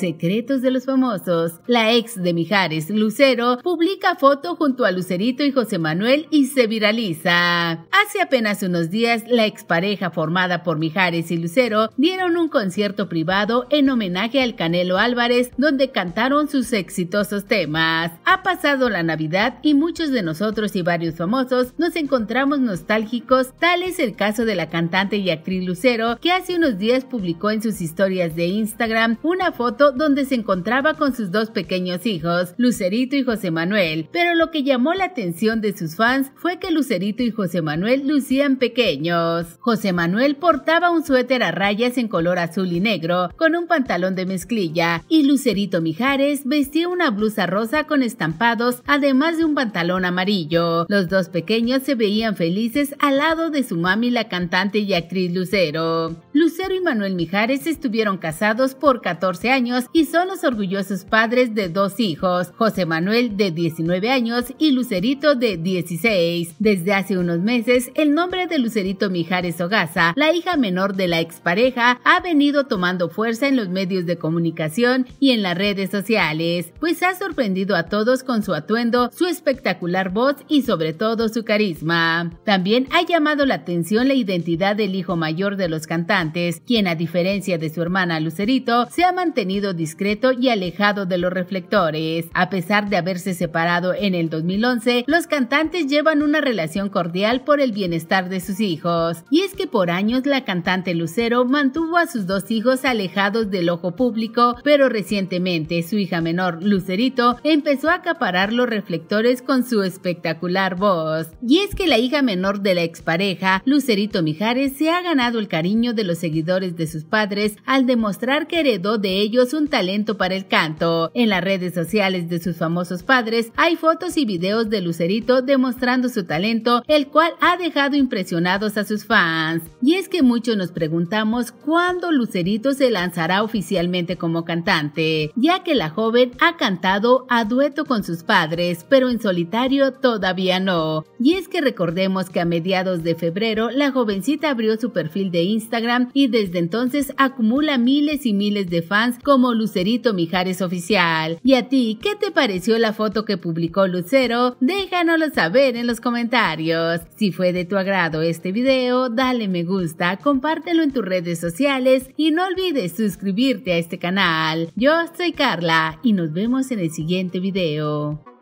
Secretos de los famosos. La ex de Mijares, Lucero, publica foto junto a Lucerito y José Manuel y se viraliza. Hace apenas unos días, la expareja formada por Mijares y Lucero dieron un concierto privado en homenaje al Canelo Álvarez, donde cantaron sus exitosos temas. Ha pasado la Navidad y muchos de nosotros y varios famosos nos encontramos nostálgicos. Tal es el caso de la cantante y actriz Lucero, que hace unos días publicó en sus historias de Instagram una foto donde se encontraba con sus dos pequeños hijos, Lucerito y José Manuel. Pero lo que llamó la atención de sus fans fue que Lucerito y José Manuel lucían pequeños. José Manuel portaba un suéter a rayas en color azul y negro con un pantalón de mezclilla, y Lucerito Mijares vestía una blusa rosa con estampados, además de un pantalón amarillo. Los dos pequeños se veían felices al lado de su mami, la cantante y actriz Lucero. Lucero y Manuel Mijares estuvieron casados por 14 años y son los orgullosos padres de dos hijos, José Manuel de 19 años y Lucerito de 16. Desde hace unos meses, el nombre de Lucerito Mijares Ogasa, la hija menor de la expareja, ha venido tomando fuerza en los medios de comunicación y en las redes sociales, pues ha sorprendido a todos con su atuendo, su espectacular voz y sobre todo su carisma. También ha llamado la atención la identidad del hijo mayor de los cantantes, quien a diferencia de su hermana Lucerito, se ha mantenido discreto y alejado de los reflectores. A pesar de haberse separado en el 2011, los cantantes llevan una relación cordial por el bienestar de sus hijos. Y es que por años la cantante Lucero mantuvo a sus dos hijos alejados del ojo público, pero recientemente su hija menor, Lucerito, empezó a acaparar los reflectores con su espectacular voz. Y es que la hija menor de la expareja, Lucerito Mijares, se ha ganado el cariño de los seguidores de sus padres al demostrar que heredó de ellos un talento para el canto. En las redes sociales de sus famosos padres hay fotos y videos de Lucerito demostrando su talento, el cual ha dejado impresionados a sus fans. Y es que muchos nos preguntamos cuándo Lucerito se lanzará oficialmente como cantante, ya que la joven ha cantado a dueto con sus padres, pero en solitario todavía no. Y es que recordemos que a mediados de febrero la jovencita abrió su perfil de Instagram y desde entonces acumula miles y miles de fans como Lucerito Mijares Oficial. ¿Y a ti qué te pareció la foto que publicó Lucero? Déjanoslo saber en los comentarios. Si fue de tu agrado este video, dale me gusta, compártelo en tus redes sociales y no olvides suscribirte a este canal. Yo soy Carla y nos vemos en el siguiente video.